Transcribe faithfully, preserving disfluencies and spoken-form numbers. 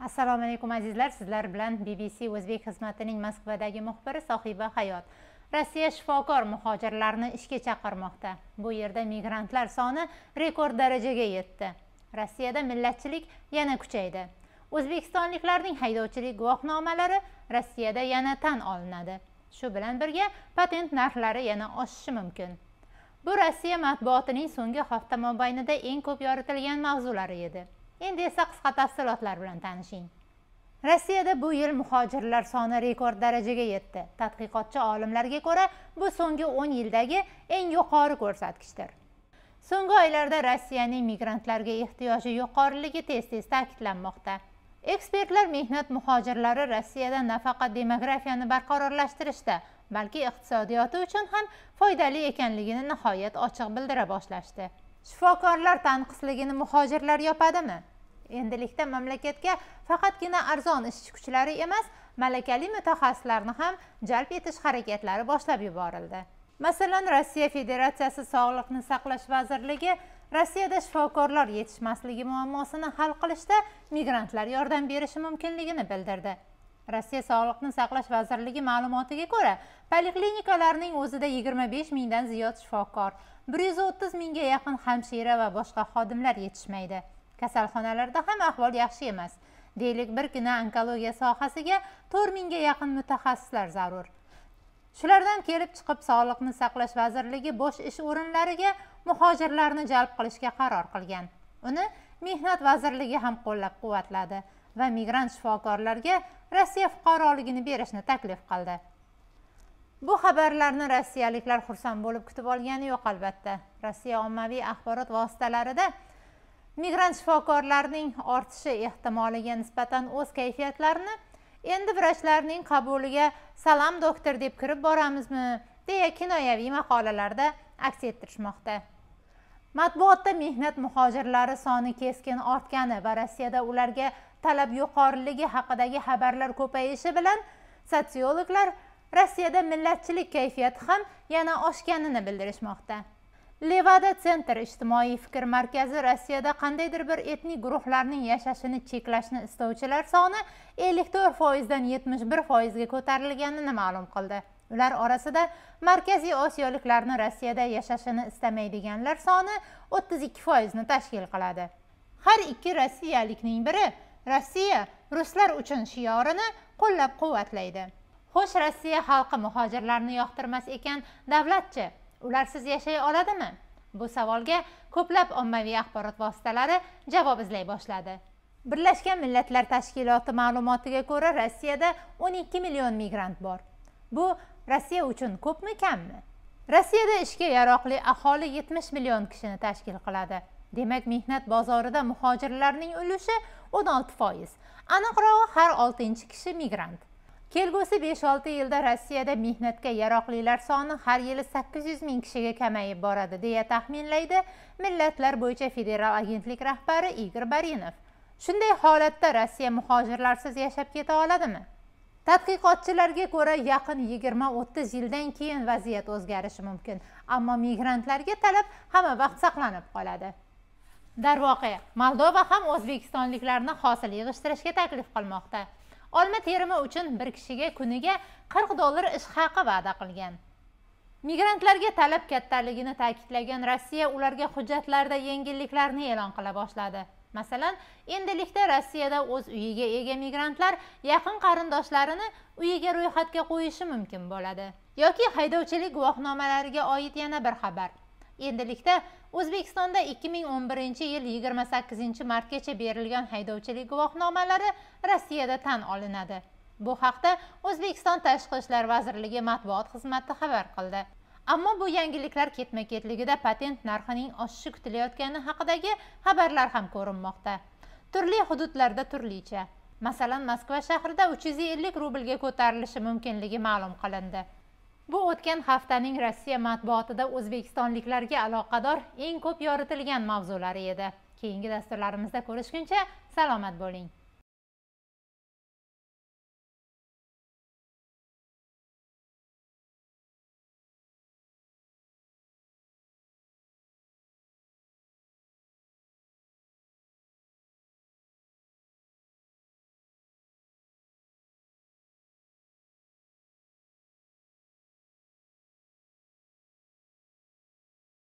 Assalomu alaykum azizlar, sizlar bilan B B C O'zbek xizmatining Moskvadagi muxbiri Sohiba Hayot. Rossiya shifokor muhojirlarni ishga chaqirmoqda. Bu yerda migrantlar soni rekord darajaga yetdi. Rossiyada millatchilik yana kuchaydi. O'zbekistonliklarning haydovchilik guvohnomalari Rossiyada yana tan olinadi. Shu bilan birga patent narxlari yana oshishi mumkin. Bu Rossiya matbuotining so'nggi hafta mobaynida eng ko'p yoritilgan mavzulari edi. Endi esa qisqa tafsilotlar bilan tanishing. Rossiyada bu yil muhojirlar soni rekord darajaga yetdi. Tadqiqotchi olimlarga ko'ra, bu so'nggi o'n yildagi eng yuqori ko'rsatkichdir. So'nggi oylarda Rossiyaning migrantlarga ehtiyoji yuqoriligi tez-tez ta'kidlanmoqda. Ekspertlar mehnat muhojirlari Rossiyada nafaqat demografiyani barqarorlashtirishda, balki iqtisodiyoti uchun ham foydali ekanligini nihoyat ochiq bildira boshlashdi. Shifokorlar tanqisligini muhojirlar yopadimi? Endilikda mamlakatga faqatgina arzon ishchi kuchlari emas, malakali mutaxassislarni ham jalb etish harakatlari boshlab yuborildi. Masalan, Rossiya Federatsiyasi Sog'liqni saqlash vazirligi Rossiyada shifokorlar yetishmasligi muammosini hal qilishda migrantlar yordam berishi mumkinligini bildirdi. Rossiya Sog'liqni saqlash vazirligi ma'lumotiga ko'ra, poliklinikalarning o'zida yigirma besh mingdan ziyod shifokor, bir yuz o'ttiz mingga yaqin hamshira va boshqa xodimlar yetishmaydi. Kasalxonalarda ham ahvol yaxshi emas. Deylik, birgina onkologiya sohasiga to'rt mingga yaqin mutaxassislar zarur. Shulardan kelib chiqib, Sog'liqni saqlash vazirligi bo'sh ish o'rinlariga muhojirlarni jalb qilishga qaror qilgan. Uni Mehnat vazirligi ham qo'llab-quvvatladi va migrant shifokorlarga Rossiya fuqaroligini berishni taklif qildi. Bu xabarlarni rossiyaliklar xursand bo'lib kutib olgani yo'q albatta. Rossiya ommaviy axborot vositalarida migrant shifokorlarning ortishi ehtimoliga nisbatan o'z kayfiyatlarini endi vrachlarning qabuliga "Salom doktor" deb kirib boramizmi deya kinoyaviy maqolalarda aks ettirishmoqda. Matbuotda mehnat muhojirlari soni keskin ortgani va Rossiyada ularga talab yuqoriligi haqidagi xabarlar ko'payishi bilan sotsiologlar Rossiyada millatchilik kayfiyati ham yana oshganini bildirishmoqda. Levada Center ijtimoiy fikr markazi Rossiyada qandaydir bir etnik guruhlarning yashashini cheklashni istovchilar soni ellik to'rt foizdan yetmish bir foizga ko'tarilganini ma'lum qildi. Ular orasida Markaziy Osiyoliklarni Rossiyada yashashini istamaydiganlar soni o'ttiz ikki foizni tashkil qiladi. Har ikki rossiyalikning biri Rossiya ruslar uchun shiorini qo'llab-quvvatlaydi. Xo'sh, Rossiya xalqi muhojirlarni yoqtirmas ekan, davlatchi ularsiz yashay oladimi? Bu savolga ko'plab ommaviy axborot vositalari javob izlay boshladi. Birlashgan Millatlar Tashkiloti ma'lumotiga ko'ra, Rossiyada o'n ikki million migrant bor. Bu Rossiya uchun ko'pmi, kammi? Rossiyada ishga yaroqli aholi yetmish million kishini tashkil qiladi. Demak, mehnat bozorida muhojirlarning ulushi o'n olti foiz. Aniqrog'i, har oltinchi kishi migrant. Kelgusi besh olti yilda Rossiyada mehnatga yaroqlilar soni har yili sakkiz yuz ming kishiga kamayib boradi deya taxminlaydi Millatlar bo'yicha federal agentlik rahbari Igor Barinov. Shunday holatda Rossiya muhojirlarsiz yashab keta oladimi? Tadqiqotchilarga ko'ra, yaqin yigirma o'ttiz yildan keyin vaziyat o'zgarishi mumkin, ammo migrantlarga talab hamma vaqt saqlanib qoladi. Darvoqe, Moldova ham o'zbekistonliklarni hosil yig'ishtirishga taklif qilmoqda. Olma terimi uchun bir kishiga kuniga qirq dollar ish haqi va'da qilgan. Migrantlarga talab kattaligini ta'kidlagan Rossiya ularga hujjatlarda yengilliklarni e'lon qila boshladi. Masalan, endilikda Rossiyada o'z uyiga ega migrantlar yaqin qarindoshlarini uyiga ro'yxatga qo'yishi mumkin bo'ladi. Yoki haydovchilik guvohnomalariga oid yana bir xabar. Endilikda O'zbekistonda ikki ming o'n birinchi yil yigirma sakkizinchi martgacha berilgan haydovchilik guvohnomalari Rossiyada tan olinadi. Bu haqda O'zbekiston Tashqi ishlar vazirligi matbuot xizmati xabar qildi. Ammo bu yangiliklar ketma-ketligida patent narxining oshishi kutilayotgani haqidagi xabarlar ham ko'rinmoqda. Turli hududlarda turlicha. Masalan, Moskva shahrida uch yuz ellik rublga ko'tarilishi mumkinligi ma'lum qilindi. Bu o'tgan haftaning Rossiya matbuotida o'zbekistonliklarga aloqador eng ko'p yoritilgan mavzulari edi. Keyingi dasturlarimizda ko'rishguncha salomat bo'ling.